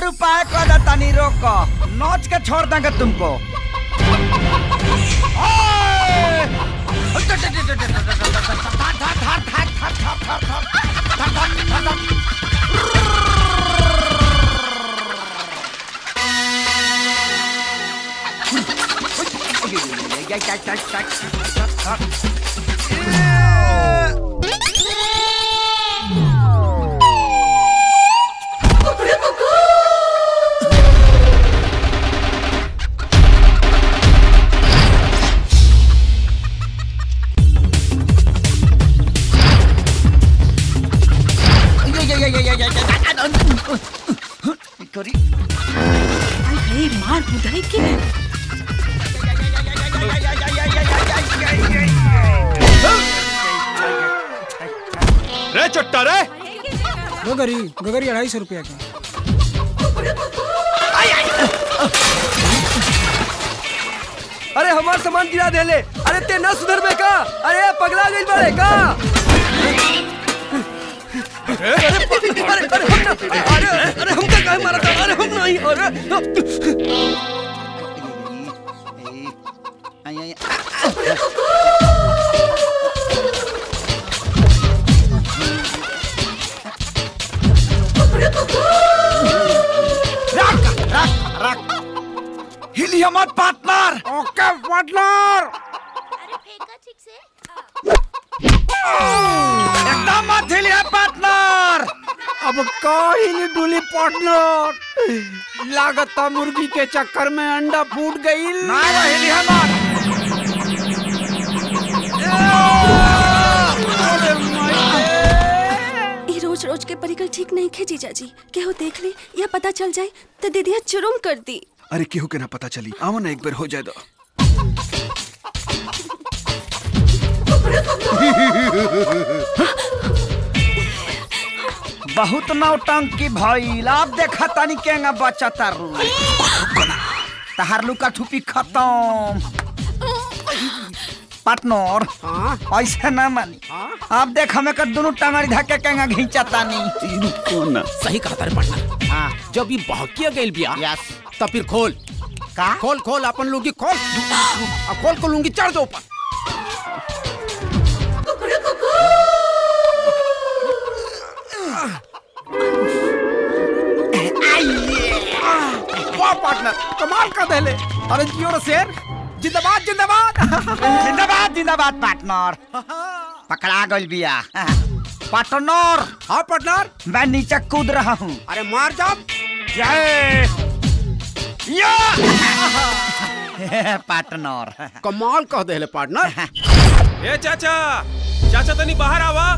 और उपाय कर देता नहीं, रोको नोच के छोड़ देंगे तुमको। मार बुधाई के रे चट्टा रे गगरी 250 रुपया का। अरे हमार सामान गिरा देले। अरे ते न सुधरबे का? अरे पगला गइल बाड़े का? अरे हम का काहे मारत? अरे हम नहीं। हिलिया मत पार्टनर। ओके पार्टनर। अरे फेंका ठीक से। एकदम मत हिलिया पार्टनर। अब काहिली डुली पार्टनर। लागता मुर्गी के चक्कर में अंडा फूट गई। ना हिलिया मत। रोज रोज के परिकल ठीक नहीं खे जीजा जी। केहू देख ली या पता चल जाए तो दीदिया चुरुम कर दी। अरे केहू के ना पता चली। आओ ना एक बार हो जाए दो। बहुत नौटंकी भइल। अब देखा तानी केंगा बच्चा तारू। तहार लुका ठुपी खत्म। पार्टनर ऐसे ना मानी। अब देख हमें कर दोनों टंगड़ी धक्के केंगा घिंचा तानी। कौन सही कहा तारे पार्टनर। हाँ जब ये बहकिया गइल बिया तब फिर खोल का खोल खोल अपन लुंगी खोल। खोल को लुंगी चढ़ दो ऊपर। वाह पार्टनर कमाल का दहले। अरे जियो रे शेर। जिंदाबाद जिंदाबाद। जिंदाबाद जिंदाबाद पार्टनर। पकड़ा गइल बिया पार्टनर। हाँ पार्टनर मैं नीचे कूद रहा हूँ। अरे मार जा। पार्टनर कमाल कह दे पार्टनर। ए चाचा चाचा तनी बाहर आवा।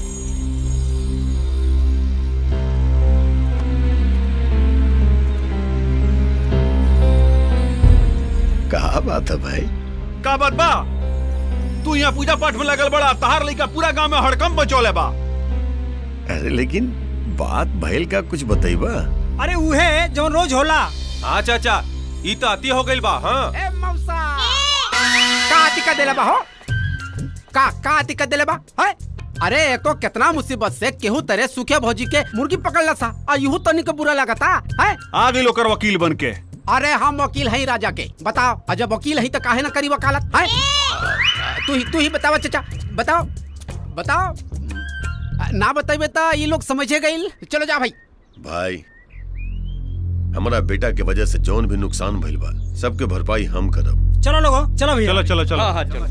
कहा बात है भाई? का बात बा? तू यहाँ पूजा पाठ में लगल बड़ा। तहार लइका पूरा गांव में हड़कम बचौले बा। अरे लेकिन बात भइल का कुछ बताइबा? अरे उहे जो रोज होला। हाँ चाचा ई तो अति हो गइल बा। हाँ ए मौसा का दिक्कत देले बा हो? का दिक्कत देले बा? है अरे एक तो कितना मुसीबत से केहू तरह सूखे भौजी के मुर्गी पकड़ लसा आ यूं तनी के बुरा लगता है। आ गइल ओकर वकील बन के। अरे हम वकील हैं राजा के। बताओ अजब वकील हैं तो काहे ना करी वकालत है? तू ही बतावा चाचा। बताओ ना बताइबे तो ये लोग समझे गइल। चलो जा भाई। भाई हमारा बेटा के वजह से जौन भी नुकसान भइल बा सबके भरपाई हम करब। चलो लोगो चलो भैया। चलो हाँ चलो।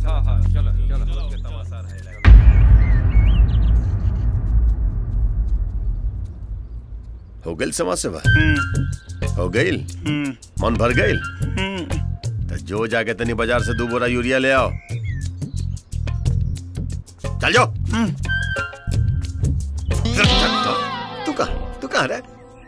हो गइल समाज सेवा? हो गइल? मन भर गइल? तो जो जाके तनी बाजार से 2 बोरा यूरिया ले आओ। चल जाओ। तू कहाँ रहा?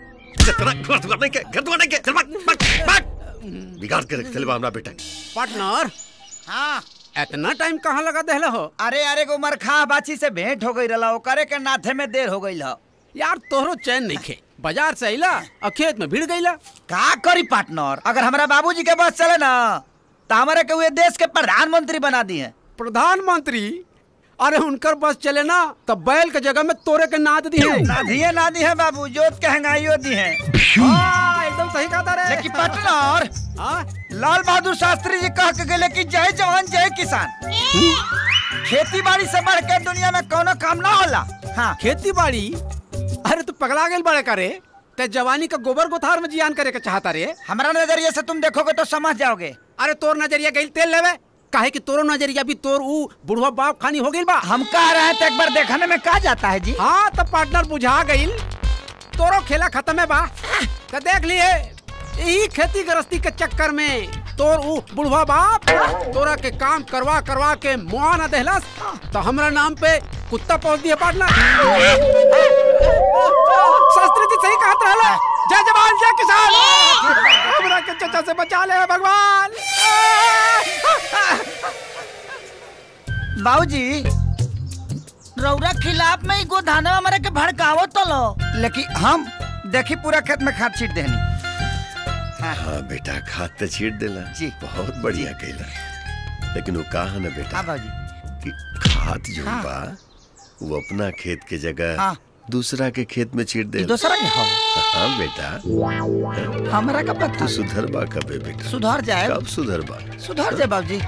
बिगाड़ के रख चले हमरा बेटा। पार्टनर हाँ इतना टाइम कहाँ लगा देहला हो? अरे को मरखा बाची से भेंट हो गई रहा। ओकरे के नाथे में देर हो गई। यार तोहरो चैन नहीं खे। बाजार से अइला और खेत में भीड़ गईला। का करी पार्टनर? अगर हमारा बाबूजी के बस चले ना तो हमारे के हुए देश के प्रधानमंत्री बना दिए। प्रधानमंत्री? अरे उनकर बस चले ना तब बैल के जगह में तोरे के नाद दी है। ना दी है बाबू, जोत के हंगाइयो दी है। एकदम सही कहा रे। लेकिन पार्टनर लाल बहादुर शास्त्री जी कह के गए कि जय जवान जय किसान। खेती बाड़ी से बढ़ के दुनिया में कोनो काम ना होला। हाँ खेती बाड़ी? अरे तू पगला गेल बड़े करे ते जवानी का गोबर गोथार में जियान करे के चाहता रे। हमारा नजरिए से तुम देखोगे तो समझ जाओगे। अरे तोर नजरिया गई तेल लेवे काहे कि तोरो नजरिया भी तोर ऊ बुढ़वा बाप खानी हो गई बा। हम कह रहे हैं तो एक बार देखने में कहा जाता है जी। हाँ तो पार्टनर बुझा गई तोरो खेला खत्म है बा। तो देख लिए यही खेती गृहस्थी के चक्कर में तोर ऊ बुढ़वा बाप तोरा के काम करवा करवा के मुआ न देहलस तो हमरा नाम पे कुत्ता पहुंच दिया पार्टनर। शास्त्री जी सही कहत रहला। जय जवान जय किसान। हमरा के चचा से बचा ले भगवान। बाबूजी रौरा खिलाफ में गोधाना हमारे के भड़कावो तो लो, लेकिन हम देखी पूरा खेत में खाद छीट देनी। हाँ बेटा खाद तो छीट देला जी, बहुत बढ़िया कैला। लेकिन वो कहा ना बेटा कि खाद जो बा वो अपना खेत के जगह दूसरा के खेत में छीट दे। दूसरा के? हाँ बेटा हमारा का पता। तू सुधर बा कबे बेटा? सुधर जाए। कब सुधर बा? सुधर जाए बाबूजी।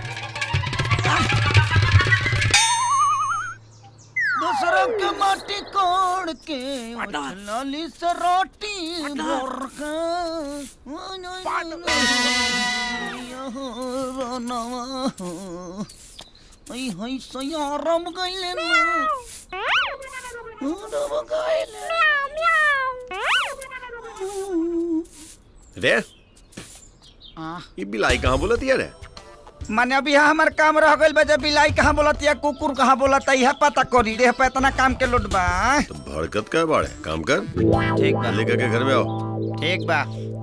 दूसरा के माटी कोड़ के लाली से रोटी भोरका आई हई सयारम गइले ना रे ये बिलाई कहाँ बोलती है रे? माने अभी यहाँ हमार काम रह गइल बा। जब बिलाई कहाँ बोलती है कुकुर कहाँ बोलता है पता करी रे। पे इतना काम के लोट बा। तो भड़कत का बाड़े काम कर। ठीक बा लेकर के घर में आओ। ठीक बा।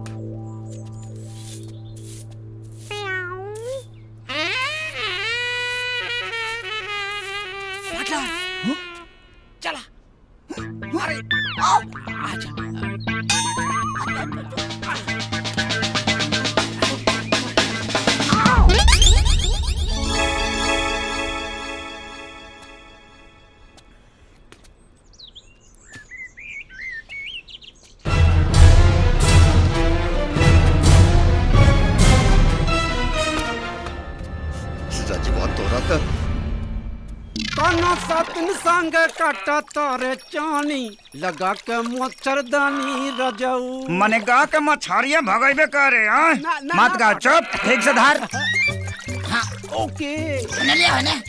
चला अरे आओ आजा। सतन संग काटा तारे चानी लगा के मच्छरदानी रजऊ। मने गा के मछरिया भगाइबे करे। मत गा, चुप ठीक से धार। हाँ ओके ले हो ना।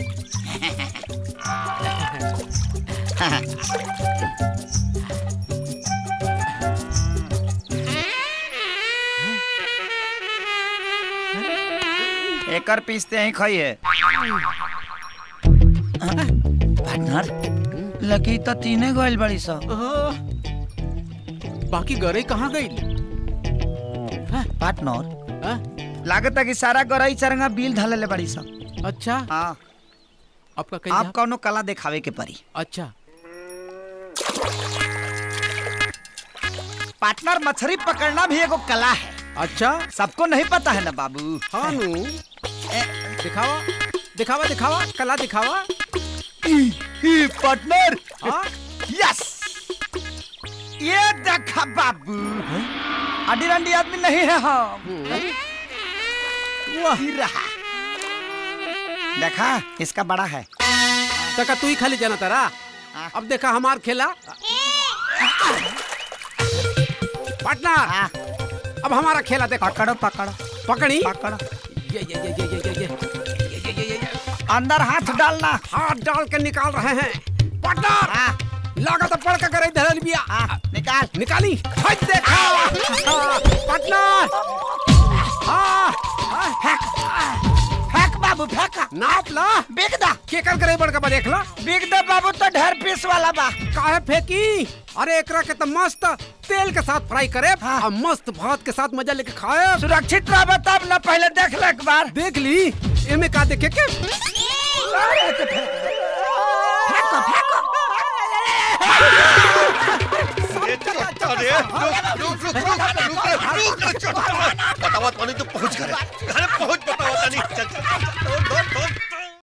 एकर पीसते ही खाइए। पार्टनर लकी तो तीने गइल बड़ी सा। बाकी गरे कहाँ गई? पार्टनर लागत है कि सारा गरई चरंगा बिल ढाले ले बड़ी सा। अच्छा हाँ आपका आप कौनो कला दिखावे के परी। अच्छा पार्टनर मछली पकड़ना भी एगो कला है। अच्छा सबको नहीं पता है ना बाबू। हाँ नु दिखावा दिखावा दिखावा कला दिखावा। पार्टनर यस ये देखा बाबू अडी रंडी आदमी नहीं है हम। वही रहा देखा इसका बड़ा है। तका तू ही खाली जाना तारा। अब देखा हमार खेला पार्टनर। अब हमारा खेला देखो। पकड़ो पकड़ो पकड़ी पकड़ो। ये अंदर हाथ डालना। हाथ डाल के निकाल रहे हैं पार्टनर। लागत पड़ के करे धरल बिया। निकाल निकाली हट देखा पार्टनर। फेंक बाबू फेंक। नाप ला बिक दा। के कर करे बड़का बा देख ला। बिक दा बाबू तो ढेर पीस वाला बा। काहे फेंकी? अरे एकरा के तो मस्त तेल के साथ फ्राई करे और मस्त भात के साथ मजा लेके खाए। सुरक्षित रह तब ना पहले देख ले एक बार। देख ली एमे का देखे के। फेंको फेंको। बतावा तो नहीं तो पहुंच गए। घर पहुंच बतावा नहीं।